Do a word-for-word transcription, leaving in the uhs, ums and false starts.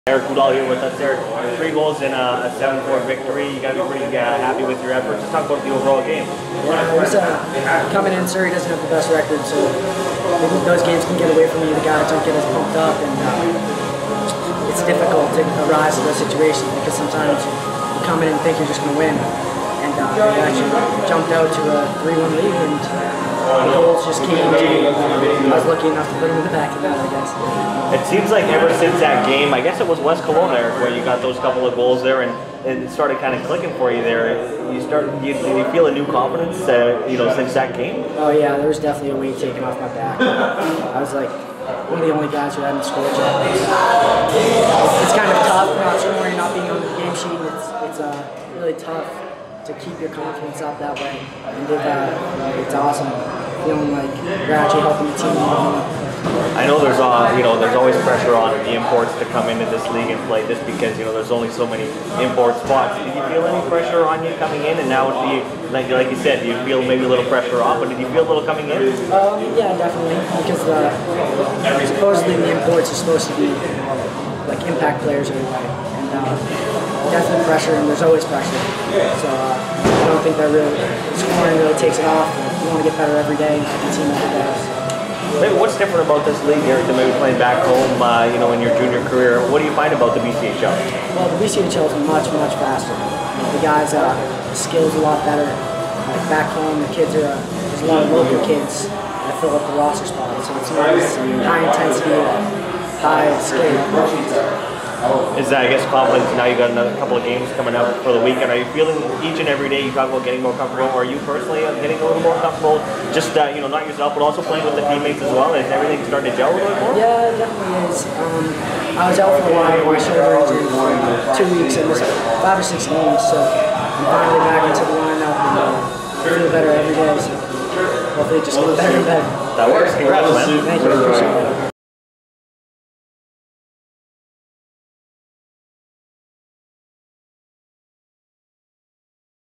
Erik Udahl here with us, Erik. Three goals in a seven four victory. You got to be pretty uh, happy with your efforts. Just talk about the overall game. Yeah, it was, uh, coming in, Surrey doesn't have the best record, so maybe those games can get away from you. The guys don't get as pumped up, and uh, it's difficult to rise to those situations because sometimes you come in and think you're just going to win, and uh, we actually jumped out to a three one lead, and the goals just came to me. I was lucky enough to put them in the back of that, I guess. It seems like ever since that game, I guess it was West Cologne, Erik, where you got those couple of goals there, and, and it started kind of clicking for you there. You start, you, you feel a new confidence, uh, you know, since that game. Oh yeah, there was definitely a weight taken off my back. I was like one of the only guys who hadn't scored yet. It's kind of tough, not scoring, not being on the game sheet. It's it's uh, really tough to keep your confidence up that way, and it, uh, it's awesome feeling like you're actually helping the team. I know there's uh, you know there's always pressure on the imports to come into this league and play, just because you know there's only so many import spots. Did you feel any pressure on you coming in, and now with the like like you said, you feel maybe a little pressure off, but did you feel a little coming in? Um, yeah, definitely, because uh, supposedly the imports are supposed to be like impact players anyway, and uh, definitely pressure, and there's always pressure. So uh, I don't think that really scoring really takes it off. You want to get better every day, and the team every day. So. Maybe what's different about this league, Erik, than maybe playing back home, uh, you know, in your junior career? What do you find about the B C H L? Well, the B C H L is much, much faster. The guys, uh, the skills a lot better. Like back home, the kids are, uh, there's a lot of local kids that fill up the roster spots. So it's nice, high intensity, high skill. Is that, I guess, confidence? Now you got another couple of games coming up for the weekend. Are you feeling each and every day? You talk about getting more comfortable. Are you personally getting a little more comfortable? Just uh, you know, not yourself, but also playing with the teammates as well. Is everything starting to gel a little bit more? Yeah, it definitely is. Um, I was out for a while with my shoulder injury for two weeks. I missed five or six games, so I'm finally back into the lineup, and uh, I feel better every day. So hopefully, it just gets better and better. That works. Congrats, man. Thank you. I appreciate it.